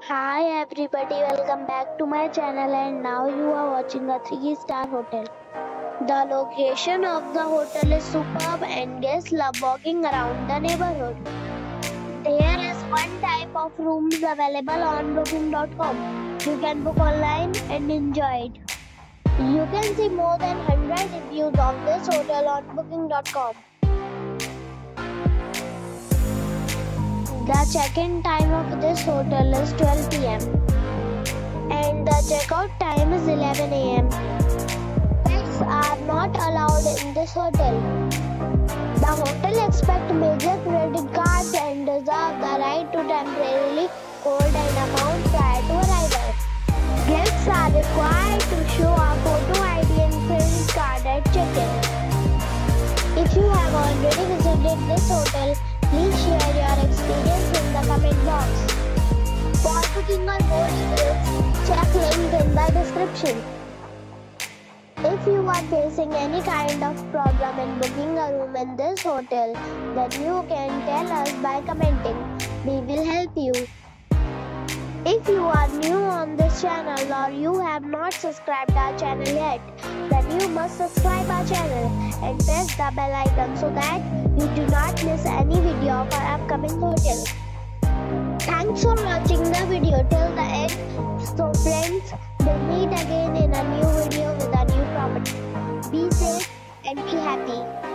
Hi everybody, welcome back to my channel and now you are watching a 3-star hotel. The location of the hotel is superb and guests love walking around the neighborhood. There is one type of rooms available on booking.com. You can book online and enjoy it. You can see more than 100 reviews of this hotel on booking.com. The check-in time of this hotel is 12 p.m. and the checkout time is 11 a.m. Pets are not allowed in this hotel. The hotel accepts major credit cards and reserves the right to temporarily hold an amount prior to arrival. Guests are required to show a photo ID and credit card at check-in. If you have already visited this hotel, please share your experience in the comment box. For booking or more details, check link in the description. If you are facing any kind of problem in booking a room in this hotel, then you can tell us by commenting. We will help you. If you are new on this channel or you have not subscribed our channel yet, then you must subscribe our channel and press the bell icon so that you do not miss any video of our upcoming hotel. Thanks for watching the video till the end. So friends, we'll meet again in a new video with a new property. Be safe and be happy.